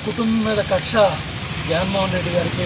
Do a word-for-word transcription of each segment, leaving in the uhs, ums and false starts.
కుటుంబం మీద కక్ష జగన్మోహన్ రెడ్డి గారికి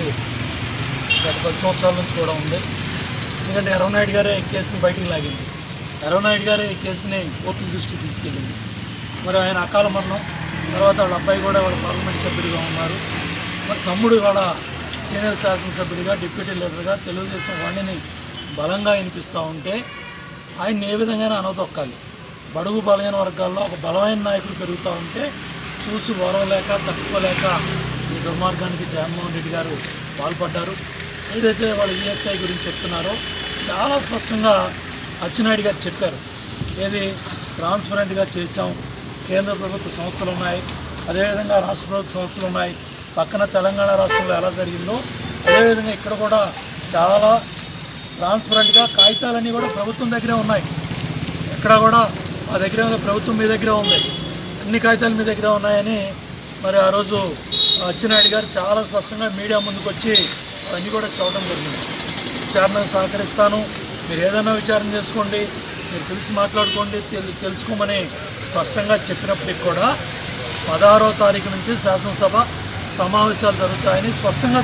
గత పది సంవత్సరాల నుంచి కూడా ఉంది. ఎందుకంటే ఎర్రనాయుడు గారే ఈ కేసుని బయటికి లాగింది, ఎర్రనాయుడు గారే ఈ కేసుని కోర్టు దృష్టికి తీసుకెళ్ళింది. మరి ఆయన అకాల మరణం తర్వాత వాళ్ళ అబ్బాయి కూడా వాళ్ళ పార్లమెంట్ సభ్యుడిగా ఉన్నారు. మరి తమ్ముడు కూడా సీనియర్ శాసనసభ్యుడిగా డిప్యూటీ లీడర్గా తెలుగుదేశం వాణిని బలంగా వినిపిస్తూ ఉంటే ఆయన్ని ఏ విధంగానే అనవదొక్కాలి. బడుగు బలహీన వర్గాల్లో ఒక బలమైన నాయకుడు పెరుగుతూ ఉంటే చూసి ఓరవలేక తట్టుకోలేక ఈ దుర్మార్గానికి జగన్మోహన్ రెడ్డి గారు పాల్పడ్డారు. ఏదైతే వాళ్ళు ఈఎస్ఐ గురించి చెప్తున్నారో చాలా స్పష్టంగా అచ్చెన్నాయుడు గారు చెప్పారు. ఏది ట్రాన్స్పరెంట్గా చేసాం, కేంద్ర ప్రభుత్వ సంస్థలు ఉన్నాయి, అదేవిధంగా రాష్ట్ర ప్రభుత్వ సంస్థలు ఉన్నాయి. పక్కన తెలంగాణ రాష్ట్రంలో ఎలా జరిగిందో అదేవిధంగా ఇక్కడ కూడా చాలా ట్రాన్స్పరెంట్గా కాగితాలన్నీ కూడా ప్రభుత్వం దగ్గరే ఉన్నాయి. ఎక్కడ కూడా మా దగ్గర ప్రభుత్వం మీ దగ్గర ఉంది, అన్ని కాగితాలు మీ దగ్గర ఉన్నాయని మరి ఆ రోజు అచ్చెన్నాయుడు గారు చాలా స్పష్టంగా మీడియా ముందుకు వచ్చి అవన్నీ కూడా చూడటం జరిగింది. విచారణకు సహకరిస్తాను, మీరు ఏదైనా విచారణ చేసుకోండి, మీరు తెలిసి మాట్లాడుకోండి, తెలుసుకోమని స్పష్టంగా చెప్పినప్పటికి కూడా పదహారో తారీఖు నుంచి శాసనసభ సమావేశాలు జరుగుతాయని స్పష్టంగా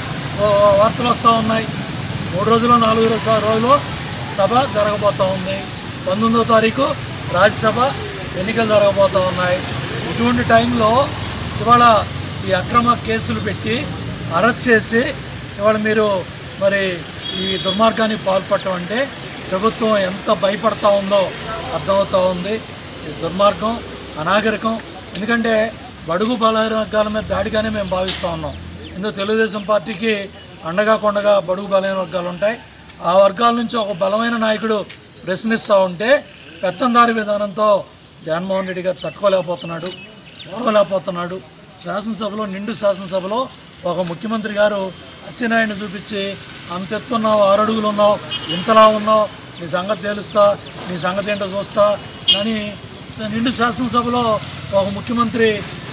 వార్తలు వస్తూ ఉన్నాయి. మూడు రోజులు నాలుగు రోజులు సభ జరగబోతూ ఉంది. పంతొమ్మిదో తారీఖు రాజ్యసభ ఎన్నికలు జరగబోతూ ఉన్నాయి. ఇటువంటి టైంలో ఇవాళ ఈ అక్రమ కేసులు పెట్టి అరెస్ట్ చేసి ఇవాళ మీరు మరి ఈ దుర్మార్గానికి పాల్పడటం అంటే ప్రభుత్వం ఎంత భయపడతా ఉందో అర్థమవుతూ ఉంది. ఈ దుర్మార్గం, అనాగరికం. ఎందుకంటే బడుగు బలహీన వర్గాల మీద దాడిగానే మేము భావిస్తూ ఉన్నాం. ఎందుకు తెలుగుదేశం పార్టీకి అండగా కొండగా బడుగు బలహీన వర్గాలు ఉంటాయి. ఆ వర్గాల నుంచి ఒక బలమైన నాయకుడు ప్రశ్నిస్తూ ఉంటే పెత్తందారి విధానంతో జగన్మోహన్ రెడ్డి గారు తట్టుకోలేకపోతున్నాడు, ఓడవలేకపోతున్నాడు. శాసనసభలో నిండు శాసనసభలో ఒక ముఖ్యమంత్రి గారు అచ్చెన్నాయుడిని చూపించి అంత ఎత్తున్నావు, ఆరు అడుగులు ఉన్నావు, ఇంతలా ఉన్నావు, నీ సంగతి తేలుస్తా, నీ సంగతి ఏంటో చూస్తా అని నిండు శాసనసభలో ఒక ముఖ్యమంత్రి